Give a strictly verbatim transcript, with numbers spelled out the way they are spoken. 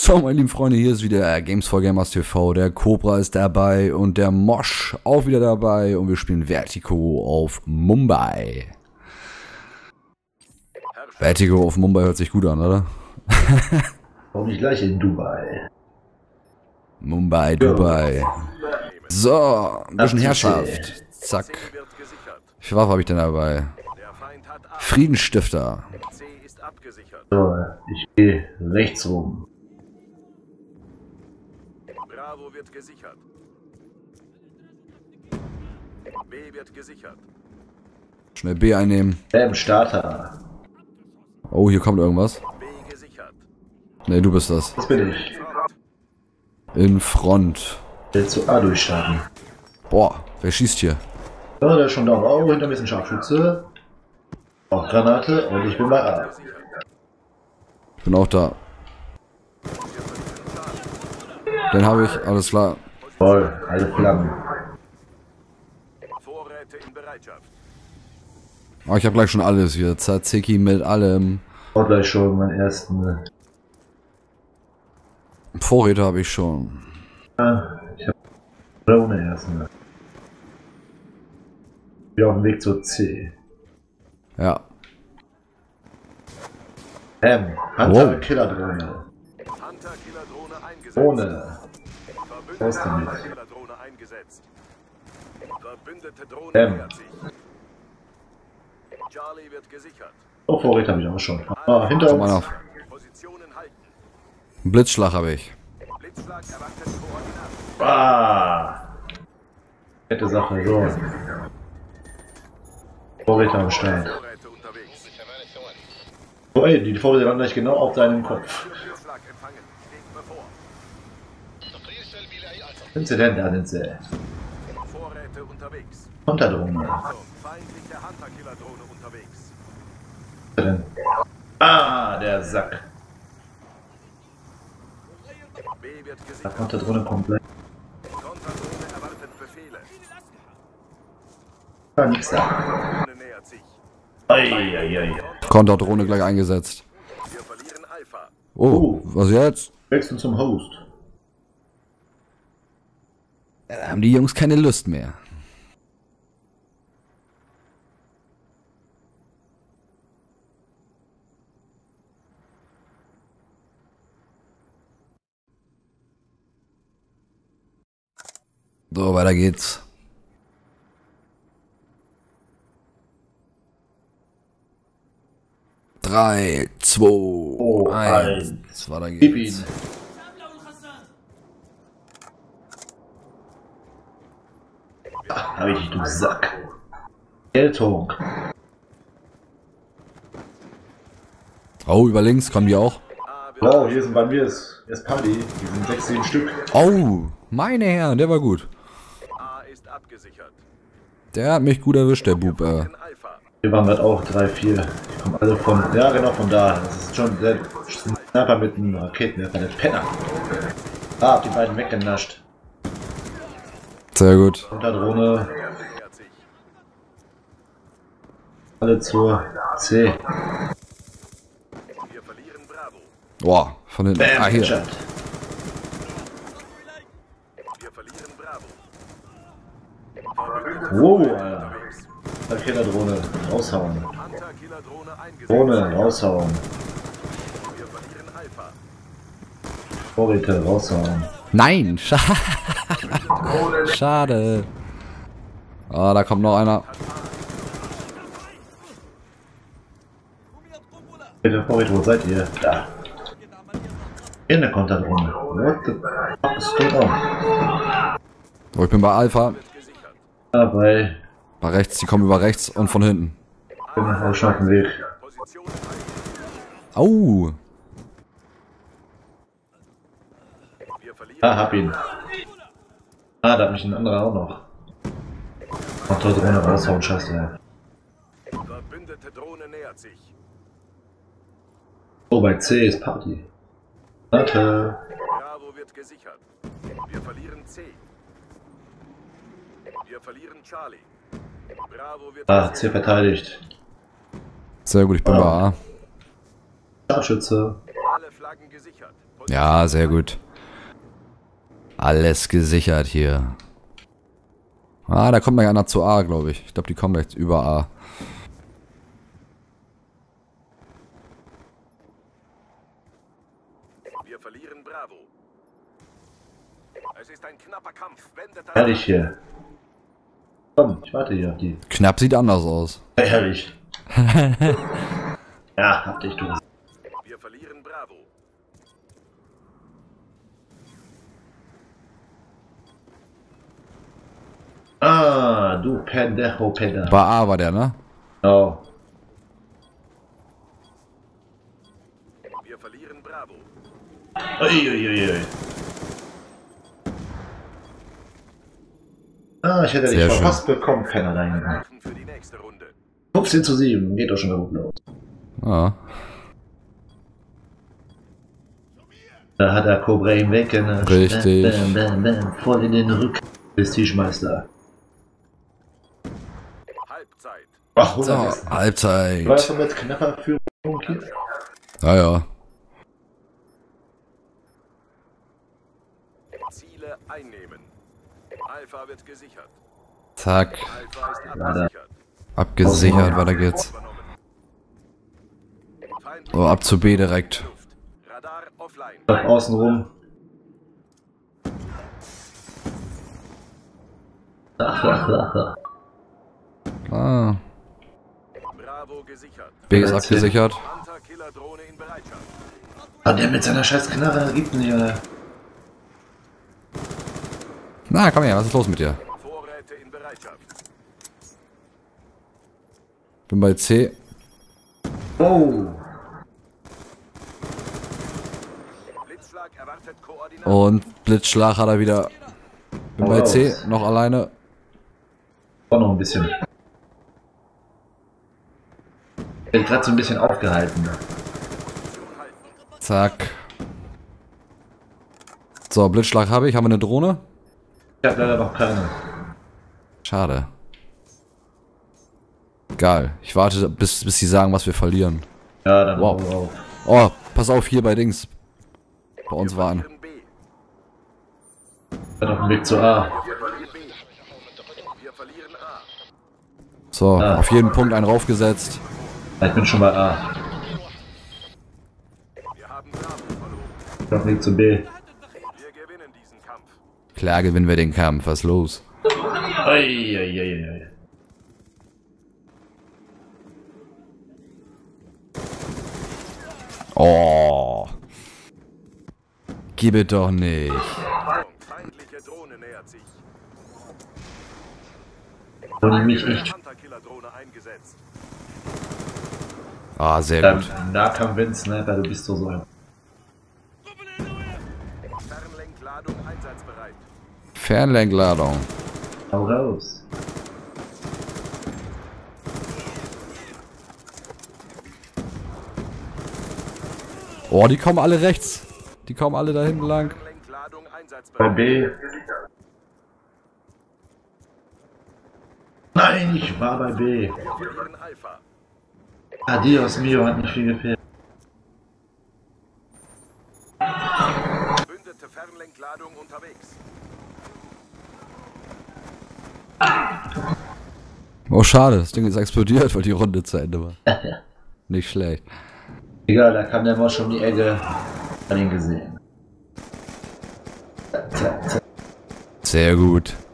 So, meine lieben Freunde, hier ist wieder Games for Gamers T V. Der Cobra ist dabei und der Mosch auch wieder dabei. Und wir spielen Vertigo auf Mumbai. Vertigo auf Mumbai hört sich gut an, oder? Warum nicht gleich in Dubai? Mumbai, Dubai. So, ein bisschen Herrschaft. Zack. Wie viel Waffe habe ich denn dabei? Friedensstifter. So, ich gehe rechts rum. Bravo wird gesichert. B wird gesichert. Schnell B einnehmen. Bam, Starter. Oh, hier kommt irgendwas. B gesichert. Ne, du bist das. Das bin ich. In Front. Ich will zu A durchstarten. Boah, wer schießt hier? Ja, der ist schon da. Oh, hinter mir ist ein Scharfschütze. Auch Granate und ich bin bei A. Ich bin auch da. Den habe ich, alles klar. Voll, alle Flammen. Vorräte in Bereitschaft. Oh, ich habe gleich schon alles hier. Tzatziki mit allem. Auch gleich schon meinen ersten. Vorräte habe ich schon. Ja, ich habe Drohne ersten. Ich bin auf dem Weg zur C. Ja. M. Hunter Wow. Killerdrohne. Hunter-Killer-Drohne eingesetzt. Ohne. Raus Verbündete damit. Hunter-Killer-Drohne eingesetzt. Verbündete Drohne M. nähert sich. Charlie wird gesichert. Oh, Vorräte habe ich auch schon. Ah, hinter Komm mal uns. auf. Positionen halten. Einen Blitzschlag habe ich. Blitzschlag erwartet Koordinaten. Ah. Nette Sache, so. Vorräte am Start. Vorräte unterwegs. Oh ey, die Vorräte landen gleich genau auf seinem Kopf. Blitzschlag empfangen. Legt bevor. Sind sie denn da, sind sie? Vorräte unterwegs. Hunterdrohne. Achtung, feindliche Hunter-Killer-Drohne unterwegs. Was ist denn? Ah, der Sack. B wird Da gesichert. Hunterdrohne komplett. Konterdrohne erwartet Befehle. Ah, nix da. Drohne nähert sich. Eieiei. Konterdrohne gleich eingesetzt. Wir verlieren Alpha. Oh, Oh. was jetzt? Wechseln zum Host. Ja, da haben die Jungs keine Lust mehr. So, weiter geht's. Drei, zwei, eins. Weiter Gib geht's. ihn. Ah, hab ich dich, du Sack. Geltung. Oh, über links kommen die auch. A wird Wow, hier sind bei mir ist, ist Paddy. Die sind sechs, sieben Stück. Oh, meine Herren, der war gut. A ist abgesichert. Der hat mich gut erwischt, der Bub. Äh. In Alpha. Hier waren wir auch drei, vier. Die kommen alle von. Ja, genau von da. Das ist schon der Sniper mit einem Raketenwerfer, der Penner. Ah, hab die beiden weggenascht. Sehr gut. Unterdrohne. Nähert sich. Alle zur C. Wir verlieren Bravo. Boah, von hinten. Bam, Ah, hier. Headshot. Wir verlieren Bravo. Wow, Alter. Raketerdrohne. Raushauen. Hunter-Killer-Drohne eingesetzt. Drohne, raushauen. Wir verlieren Alpha. Vorräte, raushauen. Nein, scha schade. Ah, da kommt noch einer. Bitte, Vorräte, wo seid ihr? Da. In der Konterdrohne. What the fuck is going on? Oh, ich bin bei Alpha. Gesichert. Dabei. Bei rechts, die kommen über rechts und von hinten. Bin auch schon auf dem Weg. Position halten. Au. Wir verlieren Ah, hab ihn. Ah, da hat mich ein anderer auch noch. Konterdrohne raushauen, scheiße. Verbündete Drohne nähert sich. Oh, bei C ist Party. Warte. Bravo wird gesichert. Wir verlieren C. Wir verlieren Charlie. Bravo wird Ah, gesichert. C verteidigt. Sehr gut, ich bin bei A. Scharfschütze. Alle Flaggen gesichert. Ja, sehr gut. Alles gesichert hier. Ah, da kommt gleich einer zu A, glaube ich. Ich glaube, die kommen gleich über A. Wir verlieren Bravo. Es ist ein knapper Kampf. Wendet das Ehrlich hier. Komm, ich warte hier auf die. Knapp sieht anders aus. Ehrlich. Ja, hab dich, du. Wir verlieren Bravo. Ah, du Pendejo, Pendejo. Bei A war der, ne? Oh. Wir verlieren Bravo. Uiuiui. Ah, ich hätte dich Sehr schön. verpasst bekommen, keiner da hinten. Machen für die nächste Runde. fünfzehn zu sieben, geht doch schon mal gut los. Ja. Da hat er Cobra hinweg. Ne? Richtig. Bam, bam, bam, voll in den Rücken des Tischmeister. Halbzeit. Ach, So, hundert ist. Halbzeit. War das doch jetzt knapper Führung hier? Ja, ja. Ziele einnehmen. Alpha wird gesichert. Zack. Alpha ist Ja, da- abgesichert. Abgesichert, weiter geht's. Übernommen. Feindliche So, ab zu B direkt. Luft. Radar offline. Nach außen rum. Ach, ach, ach, ach. Ah. Bravo gesichert. B ist abgesichert. Hunter-Killer-Drohne in Bereitschaft. Ah, der mit seiner scheiß Knarre gibt nicht, Alter. Na, komm her, was ist los mit dir? Vorräte in Bereitschaft. Bin bei C. Oh. Blitzschlag erwartet Koordinaten. Und Blitzschlag hat er wieder. Bin bei C, noch alleine. Auch noch ein bisschen. Ich bin gerade so ein bisschen aufgehalten. Zack. So, Blitzschlag habe ich. Haben wir eine Drohne? Ich habe leider noch keine. Schade. Geil. Ich warte, bis, bis sie sagen, was wir verlieren. Ja, dann Wow. wow. Oh, pass auf, hier bei Dings. Bei uns waren. Verlieren B. Dann auf dem Weg zu A. Wir verlieren B. Wir verlieren A. So, Ah. auf jeden Punkt einen raufgesetzt. Ich bin schon bei A. Wir haben Bravo verloren. Auf dem Weg zu B. Wir gewinnen diesen Kampf. Klar gewinnen wir den Kampf. Was ist los? Eieieiei. Oh. Gib es doch nicht. Feindliche Drohne nähert sich. Und mich echt. Hunter-Killer-Drohne eingesetzt. Ah, sehr Ähm, gut. Nahkampf-Wind-Sniper, du bist so so ein. Fernlenkladung einsatzbereit. Fernlenkladung. Hau raus. Oh, die kommen alle rechts. Die kommen alle da hinten lang. Fernlenkladung Bei einsatzbereit. B. Nein, ich war bei B. Wir verlieren Alpha. Adios mio, hat nicht viel gefehlt. Bündete Fernlenkladung unterwegs. Oh, schade. Das Ding ist explodiert, weil die Runde zu Ende war. Nicht schlecht. Egal, da kam der Mosch um die Ecke. Hat ihn gesehen. Zack, zack, zack. Sehr gut.